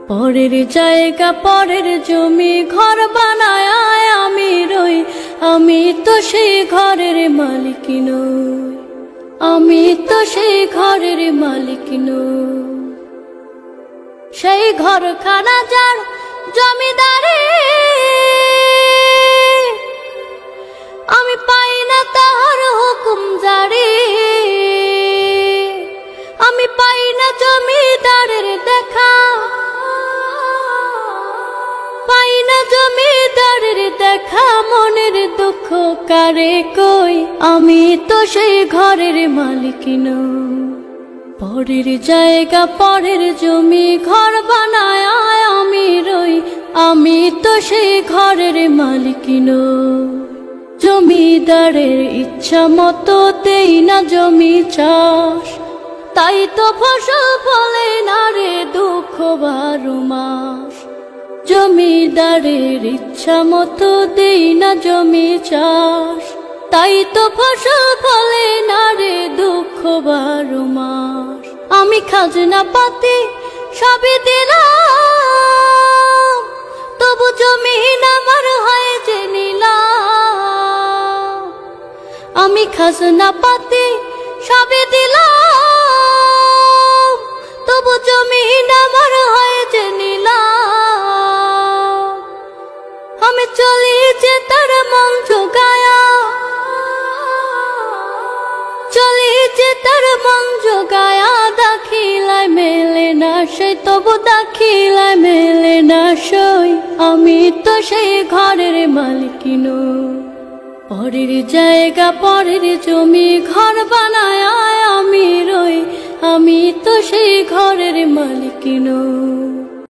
পরের জায়গা পরের জমি ঘর বানায় আমি রই, আমি তো সেই ঘরের মালিক নই, আমি তো সেই ঘরের মালিক নই। সেই ঘরখানা যার জমিদারি, আমি পাই না তাহার হুকুম জারি, আমি পাই না জমিদারের দেখা, পাই না জমিদারের দেখা, মনের দুঃখ কারে কই, আমি তো সেই ঘরের মালিক নই। পরের জায়গা পরের জমি ঘর বানায় আমি রই, আমি তো সেই ঘরের মালিক নই। জমিদারের ইচ্ছা মতো দেই না জমি চাষ, তাই তো ফসল ফলে না রে দুঃখ 12 মাস। জমিদারের ইচ্ছা মতো দেই না জমি চাষ, তাই তো ফসল ফলে না রে দুঃখ 12 মাস। আমি খাজনা পাতি সবই দিলাম, তবু জমিন আমার হয় যে নিলাম। আমি খাজনা পাতি সবই দিলাম, তবু জমিন আমার হয় যে নিলাম। আমি চলি যে তার মন জোগায়া, চলি যে তার মন জোগায়া, দাখিলায় মেলে না সই, তবু দাখিলায় মেলে না সই, আমি তো সেই ঘরের মালিক নই। পরের জায়গা পরের জমি ঘর বানায় আমি রই, আমি তো সেই ঘরের মালিক নই।